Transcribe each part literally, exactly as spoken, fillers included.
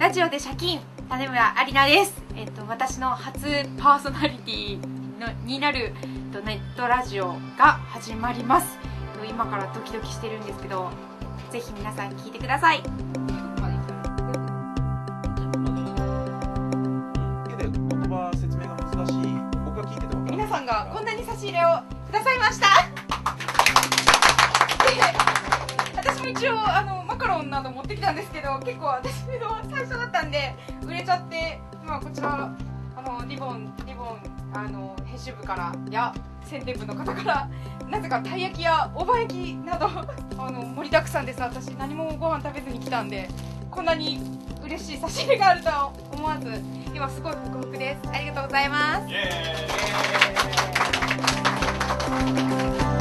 ラジオでシャキン、種村ありなです。えっと私の初パーソナリティのになるネットラジオが始まります。今からドキドキしてるんですけど、ぜひ皆さん聞いてください。皆さんがこんなに差し入れをくださいました。私も一応あのマカロンなど持ってきたんですけど、結構私の最初だったんで売れちゃって、今こちらあのリボンリボンあの編集部からや宣伝部の方からなぜかたい焼きや大判焼きなどあの盛りだくさんです。私何もご飯食べずに来たんで、こんなに嬉しい差し入れがあるとは思わず今すごいホクホクです。ありがとうございます。イエーイ。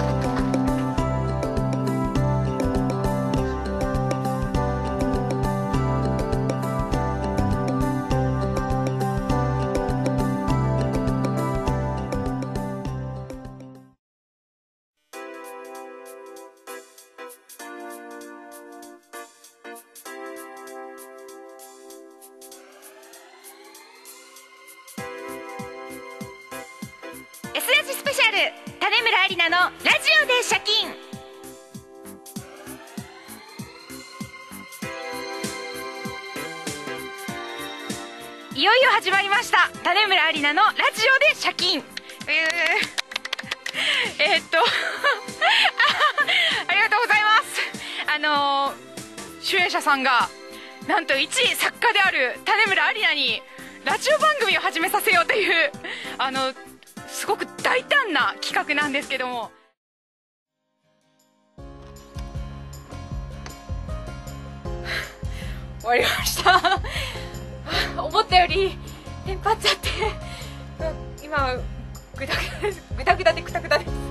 エスラジスペシャル、種村ありなのラジオでシャキン。いよいよ始まりました、種村ありなのラジオでシャキン。えー、えー、っとありがとうございます。あのー、主演者さんがなんと一作家である種村ありなにラジオ番組を始めさせようというあのすごく大胆な企画なんですけども、終わりました思ったよりテンパっちゃって今グダグダです。グダグダでクタクタです。